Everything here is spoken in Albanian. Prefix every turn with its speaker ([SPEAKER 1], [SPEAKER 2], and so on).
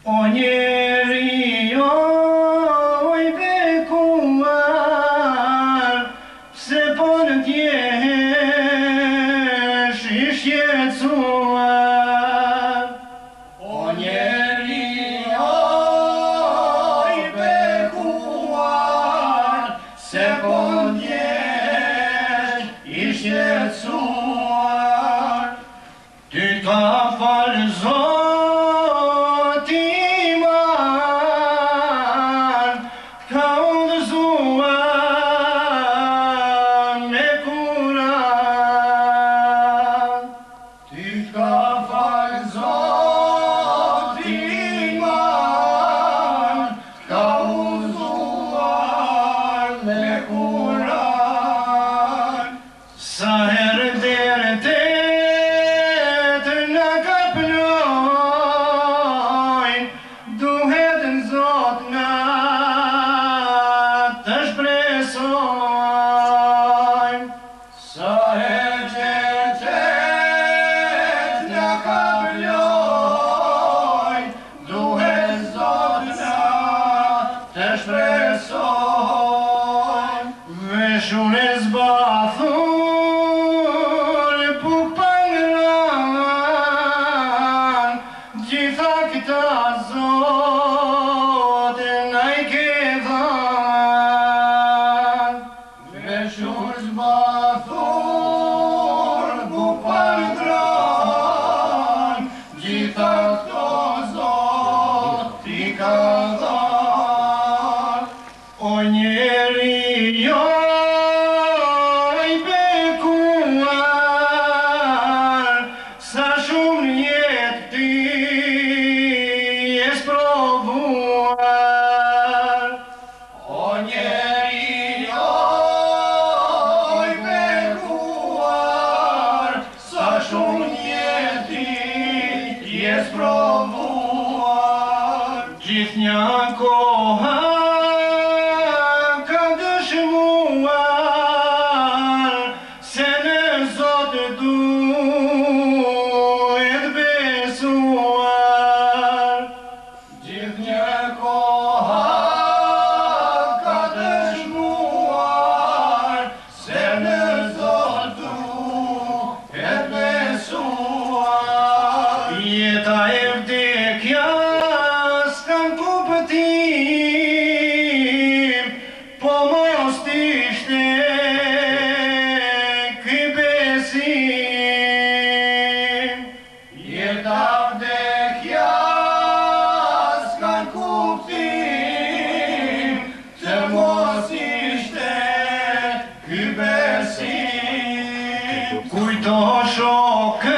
[SPEAKER 1] O njeri oj bekuar, pse po në t'jesh i shqetësuar. O njeri oj bekuar, pse po në t'jesh i shqetësuar. Ty ka falë Zoti iman, ka udhëzuar me Kur'an. Ty ka falë Zoti iman, ka udhëzuar me Kur'an. Sa herë derte duhet në Zot nga të shpresojmë. Sa herë qetet nga kaplojnë, duhet Zot nga të shpresojmë. Veshun e zbathur puk pangran, gjitha këta Zotë na i ke dhanë. Veshur zbathur puk pangran, gjitha këto Zotë i ka dhanë. O njeri oj bekuar, sa shumë jetë ti jes provuar. O njeri oj bekuar, sa shumë jetë ti jes provuar. Gjithnjë koha ka dëshmuar se në Zot duhet besuar. Gjithnjë koha ka dëshmuar se në Zot duhet besuar. Jeta e vdekjas s'kan kuptim, po mos t'ishte ky besim. Jeta vdekjas s'kan kuptim, të mos ishte ky besim. Kujto shokë